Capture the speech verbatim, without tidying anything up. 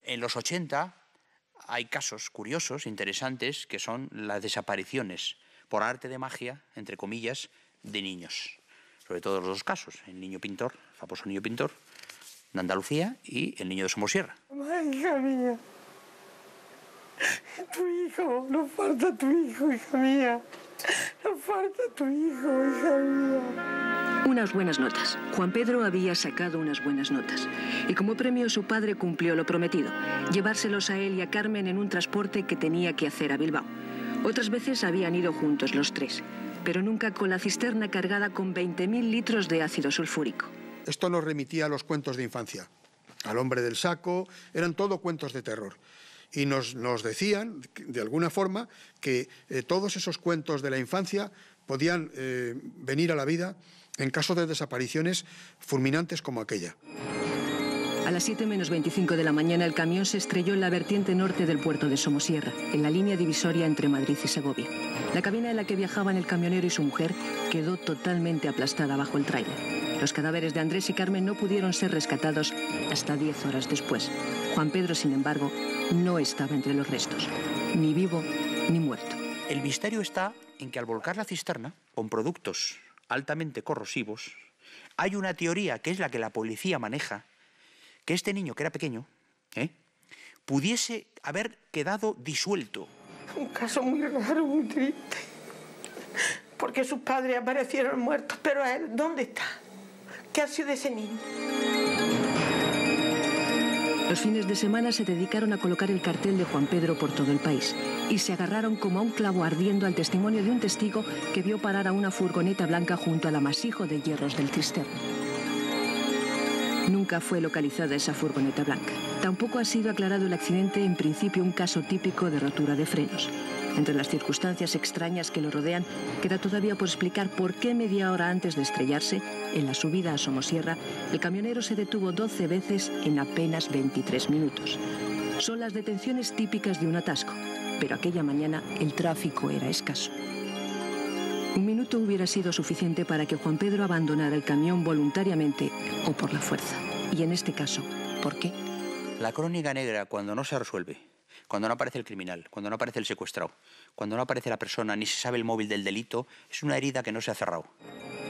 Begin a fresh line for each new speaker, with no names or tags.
En los ochenta hay casos curiosos, interesantes, que son las desapariciones por arte de magia, entre comillas, de niños. Sobre todo los dos casos, el niño pintor, el famoso niño pintor de Andalucía y el niño de Somosierra.
Ay, hija mía, tu hijo, nos falta tu hijo, hija mía, nos falta tu hijo, hija mía.
Unas buenas notas. Juan Pedro había sacado unas buenas notas. Y como premio su padre cumplió lo prometido, llevárselos a él y a Carmen en un transporte que tenía que hacer a Bilbao. Otras veces habían ido juntos los tres, pero nunca con la cisterna cargada con veinte mil litros de ácido sulfúrico.
Esto nos remitía a los cuentos de infancia. Al hombre del saco, eran todo cuentos de terror. Y nos, nos decían, de alguna forma, que eh, todos esos cuentos de la infancia podían eh, venir a la vida en caso de desapariciones fulminantes como aquella.
A las siete menos veinticinco de la mañana el camión se estrelló en la vertiente norte del puerto de Somosierra, en la línea divisoria entre Madrid y Segovia. La cabina en la que viajaban el camionero y su mujer quedó totalmente aplastada bajo el tráiler. Los cadáveres de Andrés y Carmen no pudieron ser rescatados hasta diez horas después. Juan Pedro, sin embargo, no estaba entre los restos, ni vivo ni muerto.
El misterio está en que al volcar la cisterna con productos altamente corrosivos, hay una teoría que es la que la policía maneja, que este niño, que era pequeño, ¿eh? pudiese haber quedado disuelto.
Un caso muy raro, muy triste, porque sus padres aparecieron muertos, pero él, ¿dónde está? ¿Qué ha sido de ese niño?
Los fines de semana se dedicaron a colocar el cartel de Juan Pedro por todo el país y se agarraron como a un clavo ardiendo al testimonio de un testigo que vio parar a una furgoneta blanca junto al amasijo de hierros del cisterna. Nunca fue localizada esa furgoneta blanca. Tampoco ha sido aclarado el accidente, en principio un caso típico de rotura de frenos. Entre las circunstancias extrañas que lo rodean, queda todavía por explicar por qué media hora antes de estrellarse, en la subida a Somosierra, el camionero se detuvo doce veces en apenas veintitrés minutos. Son las detenciones típicas de un atasco, pero aquella mañana el tráfico era escaso. Un minuto hubiera sido suficiente para que Juan Pedro abandonara el camión voluntariamente o por la fuerza. Y en este caso, ¿por qué?
La crónica negra, cuando no se resuelve, cuando no aparece el criminal, cuando no aparece el secuestrado, cuando no aparece la persona ni se sabe el móvil del delito, es una herida que no se ha cerrado.